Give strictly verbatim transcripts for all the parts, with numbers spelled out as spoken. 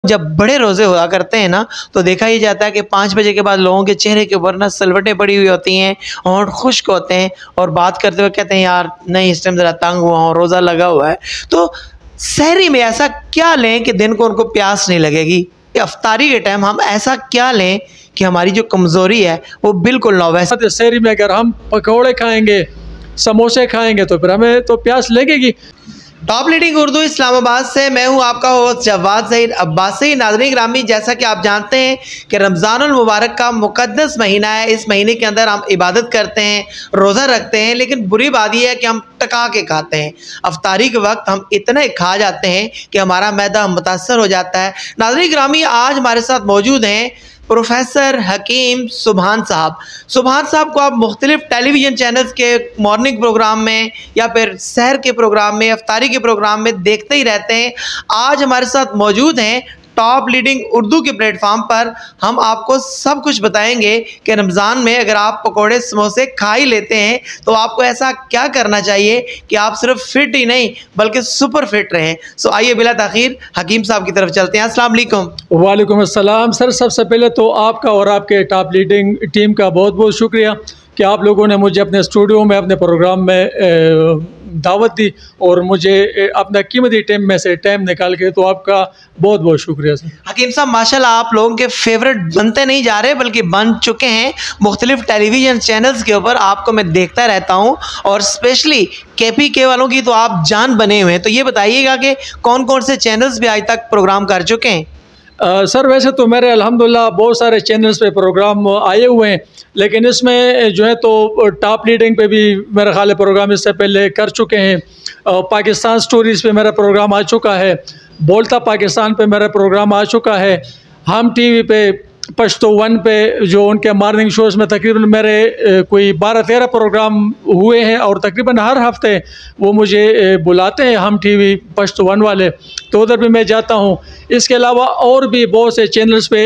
जब बड़े रोज़े हुआ करते हैं ना, तो देखा ही जाता है कि पाँच बजे के बाद लोगों के चेहरे के ऊपर ना सलवटें पड़ी हुई होती हैं, होंठ खुश्क होते हैं और बात करते हुए कहते हैं यार नहीं इस टाइम ज़रा तंग हुआ हूँ, रोज़ा लगा हुआ है। तो सहरी में ऐसा क्या लें कि दिन को उनको प्यास नहीं लगेगी? इफ्तारी के टाइम हम ऐसा क्या लें कि हमारी जो कमज़ोरी है वो बिल्कुल ना हो? वैसे सहरी में अगर हम पकौड़े खाएंगे, समोसे खाएंगे तो फिर हमें तो प्यास लगेगी। टॉप लीडिंग उर्दू इस्लामाबाद से मैं हूं आपका होस्ट जवाद ज़हीर अब्बासी। नाज़रीन ग्रामी, जैसा कि आप जानते हैं कि रमज़ानुल मुबारक का मुक़द्दस महीना है। इस महीने के अंदर हम इबादत करते हैं, रोज़ा रखते हैं, लेकिन बुरी बात यह है कि हम टका के खाते हैं। अफ्तारी के वक्त हम इतने खा जाते हैं कि हमारा मैदा मुतासर हो जाता है। नाज़रीन ग्रामी, आज हमारे साथ मौजूद हैं प्रोफेसर हकीम सुभान साहब। सुभान साहब को आप मुख्तलिफ टेलीविज़न चैनल्स के मॉर्निंग प्रोग्राम में या फिर सहर के प्रोग्राम में, अफ्तारी के प्रोग्राम में देखते ही रहते हैं। आज हमारे साथ मौजूद हैं टॉप लीडिंग उर्दू के प्लेटफॉर्म पर। हम आपको सब कुछ बताएंगे कि रमज़ान में अगर आप पकोड़े समोसे खा ही लेते हैं तो आपको ऐसा क्या करना चाहिए कि आप सिर्फ फिट ही नहीं बल्कि सुपर फिट रहें। सो आइए बिला ताख़ीर हकीम साहब की तरफ चलते हैं। अस्सलाम वालेकुम। वालेकुम अस्सलाम। सर, सबसे पहले तो आपका और आपके टॉप लीडिंग टीम का बहुत बहुत शुक्रिया कि आप लोगों ने मुझे अपने स्टूडियो में, अपने प्रोग्राम में दावत दी और मुझे अपना कीमती टाइम में से टाइम निकाल के, तो आपका बहुत बहुत शुक्रिया सर। हकीम साहब, माशाल्लाह आप लोगों के फेवरेट बनते नहीं जा रहे बल्कि बन चुके हैं। मुख्तलिफ टेलीविज़न चैनल्स के ऊपर आपको मैं देखता रहता हूँ और स्पेशली के पी के वालों की तो आप जान बने हुए हैं। तो ये बताइएगा कि कौन कौन से चैनल्स भी आज तक प्रोग्राम कर चुके हैं? आ, सर, वैसे तो मेरे अल्हम्दुलिल्लाह बहुत सारे चैनल्स पे प्रोग्राम आए हुए हैं, लेकिन इसमें जो है तो टॉप लीडिंग पे भी मेरा ख्याल है प्रोग्राम इससे पहले कर चुके हैं। आ, पाकिस्तान स्टोरीज़ पे मेरा प्रोग्राम आ चुका है, बोलता पाकिस्तान पे मेरा प्रोग्राम आ चुका है, हम टीवी पे पश्तो वन पे जो उनके मॉर्निंग शोज़ में तकरीबन मेरे कोई बारह तेरह प्रोग्राम हुए हैं और तकरीबन हर हफ्ते वो मुझे बुलाते हैं, हम टीवी पश्तो वन वाले, तो उधर भी मैं जाता हूँ। इसके अलावा और भी बहुत से चैनल्स पे,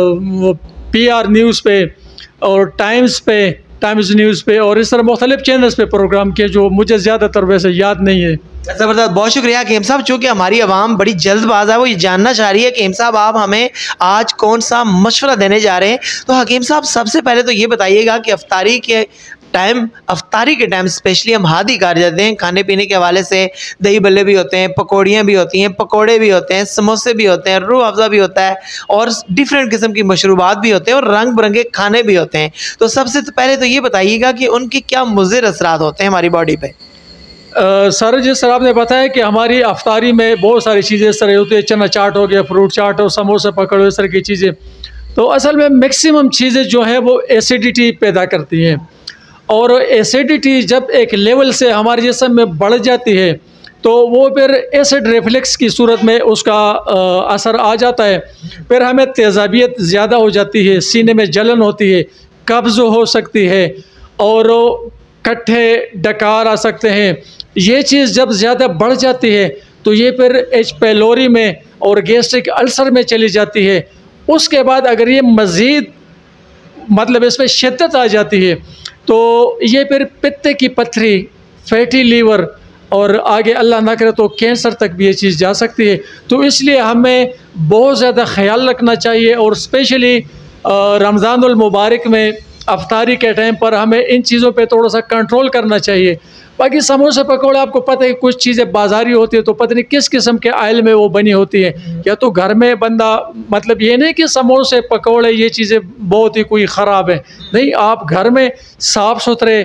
पी आर न्यूज़ पे और टाइम्स पे, टाइम्स न्यूज़ पे और इस तरह मुख्तलिफ चैनल्स पे प्रोग्राम किए जो मुझे ज़्यादातर वैसे याद नहीं है। ज़बरदस्त, बहुत शुक्रिया हकीम साहब। चूँकि हमारी आवाम बड़ी जल्दबाज है, वो ये जानना चाह रही है कि हकीम साहब आप हमें आज कौन सा मशवरा देने जा रहे हैं। तो हकीम साहब, सबसे पहले तो ये बताइएगा कि अफ्तारी के टाइम अफ्तारी के टाइम स्पेशली हम हादी कर जाते हैं खाने पीने के हवाले से। दही बल्ले भी होते हैं, पकौड़ियाँ भी होती हैं, पकोड़े भी होते हैं, समोसे भी होते हैं, रूह अफ़ज़ा भी होता है और डिफरेंट किस्म की मशरूबात भी होते हैं और रंग बिरंगे खाने भी होते हैं। तो सबसे पहले तो ये बताइएगा कि उनके क्या मुज़िर असरात होते हैं हमारी बॉडी पर? Uh, सर, जिस तरह आपने बताया कि हमारी अफ्तारी में बहुत सारी चीज़ें इस तरह होती है, चना चाट हो गया, फ्रूट चाट और समोसे पकड़ो, इस तरह की चीज़ें, तो असल में मैक्सिमम चीज़ें जो है वो एसिडिटी पैदा करती हैं और एसिडिटी जब एक लेवल से हमारे जिस्म में बढ़ जाती है तो वो फिर एसिड रिफ्लेक्स की सूरत में उसका आ, असर आ जाता है। फिर हमें तेज़ाबियत ज़्यादा हो जाती है, सीने में जलन होती है, कब्ज़ हो सकती है और कट्ठे डकार आ सकते हैं। ये चीज़ जब ज़्यादा बढ़ जाती है तो ये फिर एच पैलोरी में और गैस्ट्रिक अल्सर में चली जाती है। उसके बाद अगर ये मज़ीद मतलब इसमें शिद्दत आ जाती है तो ये फिर पित्ते की पथरी, फैटी लीवर और आगे अल्लाह ना करे तो कैंसर तक भी ये चीज़ जा सकती है। तो इसलिए हमें बहुत ज़्यादा ख्याल रखना चाहिए और स्पेशली रमज़ानुल मुबारक में अफ्तारी के टाइम पर हमें इन चीज़ों पे थोड़ा सा कंट्रोल करना चाहिए। बाकी समोसे पकौड़े आपको पता है कुछ चीज़ें बाज़ारी होती है तो पता नहीं किस किस्म के आयल में वो बनी होती है, या तो घर में बंदा, मतलब ये नहीं कि समोसे पकौड़े ये चीज़ें बहुत ही कोई ख़राब है, नहीं, आप घर में साफ़ सुथरे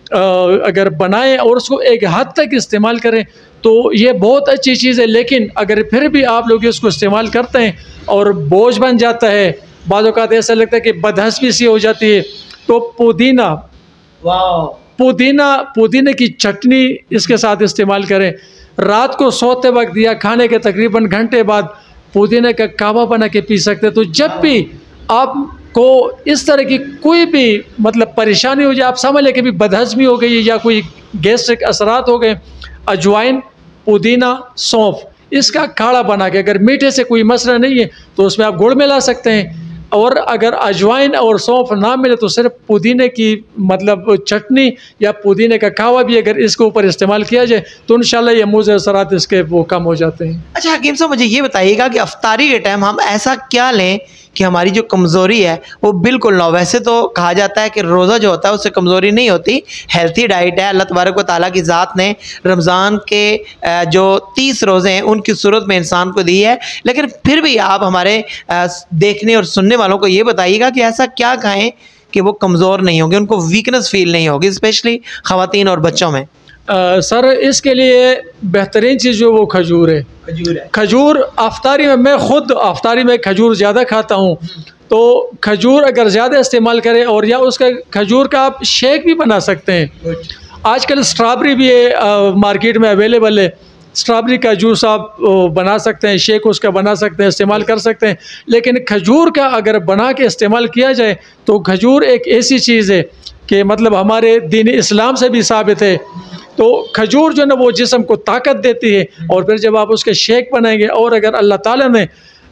अगर बनाएं और उसको एक हद तक इस्तेमाल करें तो ये बहुत अच्छी चीज़ है। लेकिन अगर फिर भी आप लोग इसको इस्तेमाल करते हैं और बोझ बन जाता है, बाज़ औक़ात ऐसा लगता है कि बदहज़मी सी हो जाती है, तो पुदीना, वाह, पुदीना पुदीने की चटनी इसके साथ इस्तेमाल करें। रात को सोते वक्त या खाने के तकरीबन घंटे बाद पुदीने का कावा बना के पी सकते हैं। तो जब भी आपको इस तरह की कोई भी मतलब परेशानी हो जाए, आप समझ लें कि भी बदहज़मी हो गई या कोई गैस्ट्रिक असरात हो गए, अजवाइन, पुदीना, सौंफ, इसका काढ़ा बना के, अगर मीठे से कोई मसला नहीं है तो उसमें आप गुड़ मिला सकते हैं और अगर अजवाइन और सौंफ ना मिले तो सिर्फ पुदीने की मतलब चटनी या पुदीने का कहवा भी अगर इसके ऊपर इस्तेमाल किया जाए तो इंशाल्लाह ये मुज़र असरात इसके वो कम हो जाते हैं। अच्छा हकीम साहब, मुझे ये बताइएगा कि अफ्तारी के टाइम हम ऐसा क्या लें कि हमारी जो कमज़ोरी है वो बिल्कुल ना हो। वैसे तो कहा जाता है कि रोज़ा जो होता है उससे कमज़ोरी नहीं होती, हेल्थी डाइट है। अल्लाह तबारक व तआला की ज़ात ने रमज़ान के जो तीस रोज़े हैं उनकी सूरत में इंसान को दी है, लेकिन फिर भी आप हमारे देखने और सुनने वालों को ये बताइएगा कि ऐसा क्या खाएँ कि वो कमज़ोर नहीं होंगे, उनको वीकनेस फील नहीं होगी, स्पेशली ख़वातीन और बच्चों में। आ, सर इसके लिए बेहतरीन चीज़ जो वो खजूर है। खजूर है खजूर अफ्तारी में, मैं ख़ुद अफ्तारी में खजूर ज़्यादा खाता हूँ, तो खजूर अगर ज़्यादा इस्तेमाल करें और या उसका खजूर का आप शेक भी बना सकते हैं। आजकल स्ट्रॉबेरी भी है, आ, मार्केट में अवेलेबल है, स्ट्रॉबेरी का जूस आप बना सकते हैं, शेक उसका बना सकते हैं, इस्तेमाल कर सकते हैं। लेकिन खजूर का अगर बना के इस्तेमाल किया जाए तो खजूर एक ऐसी चीज़ है कि मतलब हमारे दीन इस्लाम से भी साबित है। तो खजूर जो है ना वो जिस्म को ताकत देती है, और फिर जब आप उसके शेक बनाएंगे और अगर अल्लाह ताला ने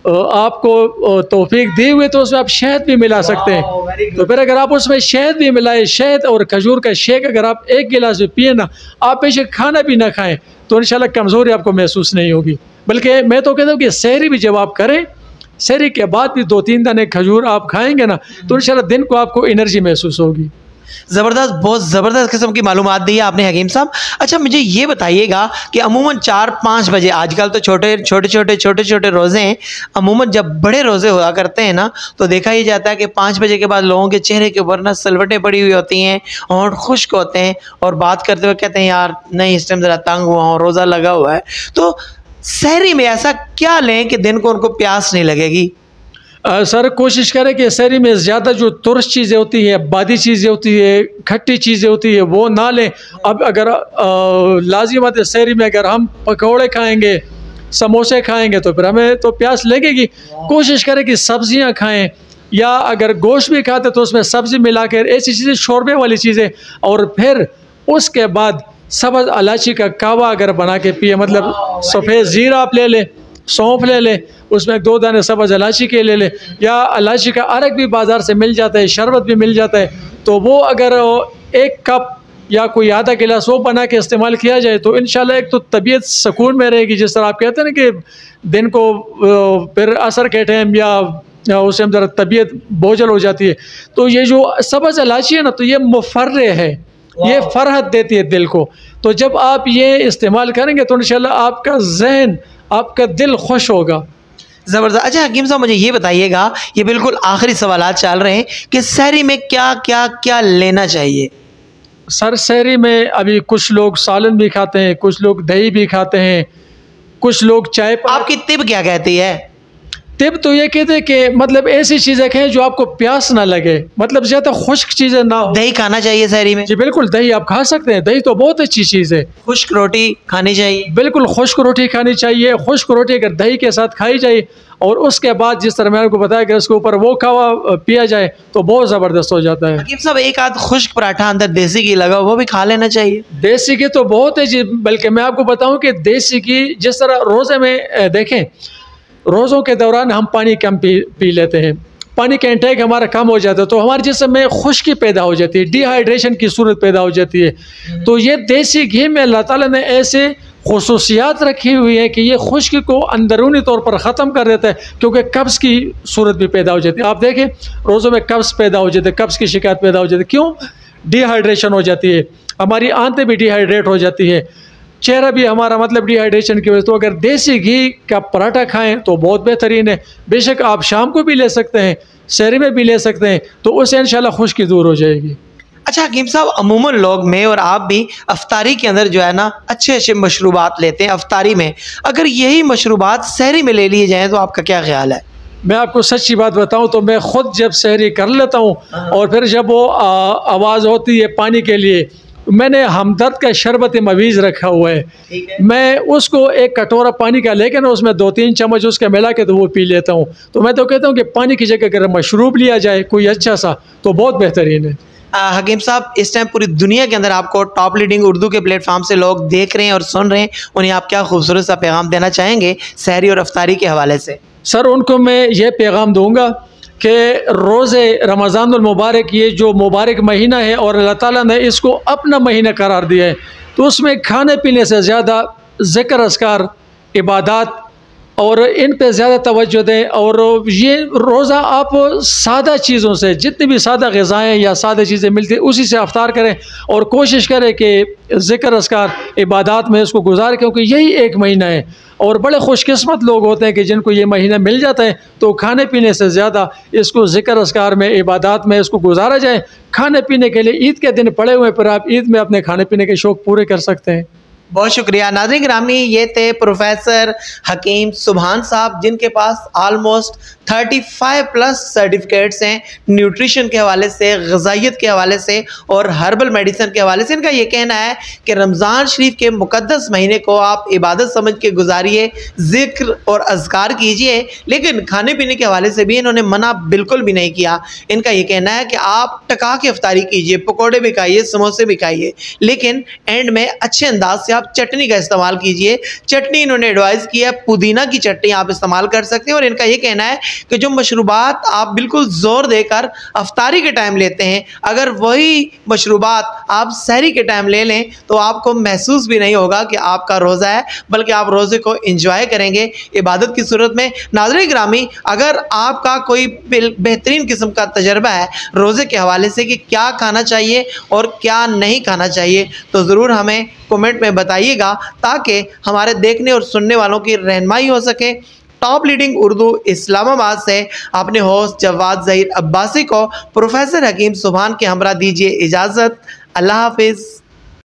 आपको तौफीक दी हुई तो उसमें आप शहद भी मिला सकते हैं। तो फिर अगर आप उसमें शहद भी मिलाए, शहद और खजूर का शेक अगर आप एक गिलास भी पिए ना, आप बेशक खाना भी ना खाएं तो इंशाल्लाह कमज़ोरी आपको महसूस नहीं होगी। बल्कि मैं तो कहता हूँ कि सहरी भी जब आप करें, सहरी के बाद भी दो तीन दाने खजूर आप खाएंगे ना तो इंशाल्लाह दिन को आपको एनर्जी महसूस होगी। ज़बरदस्त, बहुत ज़बरदस्त किस्म की मालूमात दी है आपने हकीम साहब। अच्छा मुझे ये बताइएगा कि अमूमन चार पाँच बजे, आजकल तो छोटे छोटे छोटे छोटे छोटे रोज़े हैं, अमूमन जब बड़े रोज़े हुआ करते हैं ना तो देखा ही जाता है कि पाँच बजे के बाद लोगों के चेहरे के ऊपर ना सलवटें पड़ी हुई होती हैं और खुश्क होते हैं और बात करते हुए कहते हैं यार नहीं इस टाइम ज़रा तंग हुआ हूँ, रोज़ा लगा हुआ है। तो सहरी में ऐसा क्या लें कि दिन को उनको प्यास नहीं लगेगी? आ, सर कोशिश करें कि सहरी में ज़्यादा जो तुरश चीज़ें होती हैं, बादी चीज़ें होती है, खट्टी चीज़ें होती है वो ना लें। अब अगर लाजिमत है सहरी में अगर हम पकौड़े खाएंगे, समोसे खाएंगे तो फिर हमें तो प्यास लगेगी। कोशिश करें कि सब्ज़ियां खाएं, या अगर गोश्त भी खाते तो उसमें सब्ज़ी मिला कर ऐसी चीज़ें, शोरबे वाली चीज़ें, और फिर उसके बाद सब्ज़ इलायची का कहवा अगर बना के पिए, मतलब सफ़ेद ज़ीरा आप ले लें, सौंफ ले लें, उसमें दो दाने सब्ज़ इलायची के ले लें, या इलायची का अरक भी बाज़ार से मिल जाता है, शरबत भी मिल जाता है, तो वो अगर एक कप या कोई आधा गिलास वो बना के इस्तेमाल किया जाए तो इंशाल्लाह एक तो तबीयत सुकून में रहेगी। जिस तरह आप कहते हैं ना कि दिन को फिर असर के टाइम या उस टाइम ज़रा तबीयत बोझल हो जाती है, तो ये जो सब्ज़ इलायची है ना तो ये मुफर्रे है, ये फ़रहत देती है दिल को। तो जब आप ये इस्तेमाल करेंगे तो इंशाल्लाह आपका जहन, आपका दिल खुश होगा। ज़बरदस्त। अच्छा हकीम साहब मुझे ये बताइएगा, ये बिल्कुल आखिरी सवालात चल रहे हैं कि सहरी में क्या क्या क्या लेना चाहिए? सर सहरी में अभी कुछ लोग सालन भी खाते हैं, कुछ लोग दही भी खाते हैं, कुछ लोग चाय पर। आपकी तिब क्या कहती है? तिब तो ये कहते हैं कि मतलब ऐसी चीज़ें खाएं जो आपको प्यास ना लगे, मतलब ज़्यादा खुश्क चीज़ें ना हो। दही खाना चाहिए सहरी में? जी बिल्कुल, दही आप खा सकते हैं, दही तो बहुत अच्छी चीज़ है। खुश्क रोटी खानी चाहिए? बिल्कुल खुश्क रोटी खानी चाहिए। खुश्क रोटी अगर दही के साथ खाई जाए और उसके बाद जिस तरह मैंने आपको बताया कि उसके ऊपर वो खावा पिया जाए तो बहुत ज़बरदस्त हो जाता है। हकीम साहब एक आध खुश्क पराठा अंदर देसी घी लगा वो भी खा लेना चाहिए? देसी घी तो बहुत है जी, बल्कि मैं आपको बताऊं कि देसी घी जिस तरह रोज़े में देखें, रोज़ों के दौरान हम पानी कम पी पी लेते हैं, पानी का इंटेक हमारा कम हो जाता है तो हमारे जिस्म में खुश्की पैदा हो जाती है, डिहाइड्रेशन की सूरत पैदा हो जाती है। तो ये देसी घी में अल्लाह ताला ने ऐसे खुसूसियात रखी हुई है कि ये खुश्की को अंदरूनी तौर पर ख़त्म कर देता है, क्योंकि कब्ज़ की सूरत भी पैदा हो जाती है। आप देखें रोज़ों में कब्ज़ पैदा हो जाती है, कब्ज़ की शिकायत पैदा हो जाती है। क्यों? डिहाइड्रेशन हो जाती है, हमारी आंतें भी डिहाइड्रेट हो जाती है, चेहरा भी हमारा मतलब डिहाइड्रेशन की वजह से। तो अगर देसी घी का पराठा खाएं तो बहुत बेहतरीन है। बेशक आप शाम को भी ले सकते हैं, सहरी में भी ले सकते हैं, तो उससे इंशाल्लाह खुश्की दूर हो जाएगी। अच्छा हकीम साहब अमूमन लोग, मैं और आप भी अफ्तारी के अंदर जो है ना अच्छे अच्छे मशरूबात लेते हैं अफ्तारी में, अगर यही मशरूबात सहरी में ले लिए जाएँ तो आपका क्या ख्याल है? मैं आपको सच्ची बात बताऊं तो मैं ख़ुद जब सहरी कर लेता हूं और फिर जब वो आवाज़ होती है पानी के लिए, मैंने हमदर्द का शरबत मवीज़ रखा हुआ है, है। मैं उसको एक कटोरा पानी का लेकर ना उसमें दो तीन चम्मच उसका मिला के तो वो पी लेता हूँ। तो मैं तो कहता हूँ कि पानी की जगह अगर मशरूब लिया जाए कोई अच्छा सा तो बहुत बेहतरीन है। हकीम साहब इस टाइम पूरी दुनिया के अंदर आपको टॉप लीडिंग उर्दू के प्लेटफॉर्म से लोग देख रहे हैं और सुन रहे हैं, उन्हें आप क्या खूबसूरत सा पैगाम देना चाहेंगे सहरी और अफ्तारी के हवाले से? सर उनको मैं ये पैगाम दूँगा कि रोज़े रमज़ानुल मुबारक ये जो मुबारक महीना है और अल्लाह ताला ने इसको अपना महीना करार दिया है, तो उसमें खाने पीने से ज़्यादा ज़िक्र अस्कार, इबादत और इन पे ज़्यादा तवज्जो दें। और ये रोज़ा आप सादा चीज़ों से, जितनी भी सादा ग़िज़ाएँ या सादा चीज़ें मिलती हैं उसी से अफ्तार करें और कोशिश करें कि ज़िक्र अस्कार इबादत में इसको गुजारें, क्योंकि यही एक महीना है। और बड़े खुशकिस्मत लोग होते हैं कि जिनको ये महीना मिल जाता है, तो खाने पीने से ज़्यादा इसको ज़िक्र अस्कार में, इबादत में इसको गुजारा जाए। खाने पीने के लिए ईद के दिन पड़े हुए पर आप ईद में अपने खाने पीने के शौक़ पूरे कर सकते हैं। बहुत शुक्रिया। नाज़रीन गिरामी, ये थे प्रोफेसर हकीम सुभान साहब, जिनके पास आलमोस्ट पैंतीस प्लस सर्टिफिकेट्स हैं न्यूट्रिशन के हवाले से, ग़िज़ाइयत के हवाले से और हर्बल मेडिसिन के हवाले से। इनका ये कहना है कि रमज़ान शरीफ के मुक़द्दस महीने को आप इबादत समझ के गुजारिए, ज़िक्र और अज़कार कीजिए, लेकिन खाने पीने के हवाले से भी इन्होंने मना बिल्कुल भी नहीं किया। इनका ये कहना है कि आप टका के इफ्तारी कीजिए, पकौड़े भी खाइए, समोसे भी खाइए, लेकिन एंड में अच्छे अंदाज से आप चटनी का इस्तेमाल कीजिए। चटनी इन्होंने एडवाइस की है, पुदीना की चटनी आप इस्तेमाल कर सकते हैं। और इनका ये कहना है कि जो मशरूबात आप बिल्कुल ज़ोर देकर अफ्तारी के टाइम लेते हैं, अगर वही मशरूबात आप सहरी के टाइम ले लें तो आपको महसूस भी नहीं होगा कि आपका रोज़ा है, बल्कि आप रोज़े को इंजॉय करेंगे इबादत की सूरत में। नाज़रीन गिरामी, अगर आपका कोई बेहतरीन किस्म का तजर्बा है रोज़े के हवाले से कि क्या खाना चाहिए और क्या नहीं खाना चाहिए, तो ज़रूर हमें कमेंट में बताइएगा, ताकि हमारे देखने और सुनने वालों की रहनुमाई हो सके। टॉप लीडिंग उर्दू इस्लामाबाद से अपने होस्ट जवाद ज़हीर अब्बासी को प्रोफेसर हकीम सुभान के हमरा दीजिए इजाज़त। अल्लाह हाफिज़।